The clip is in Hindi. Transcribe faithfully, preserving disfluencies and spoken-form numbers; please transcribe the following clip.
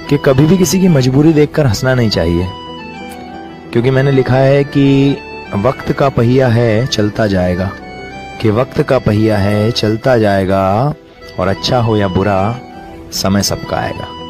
कि कभी भी किसी की मजबूरी देखकर हंसना नहीं चाहिए, क्योंकि मैंने लिखा है कि वक्त का पहिया है चलता जाएगा, कि वक्त का पहिया है चलता जाएगा, और अच्छा हो या बुरा समय सबका आएगा।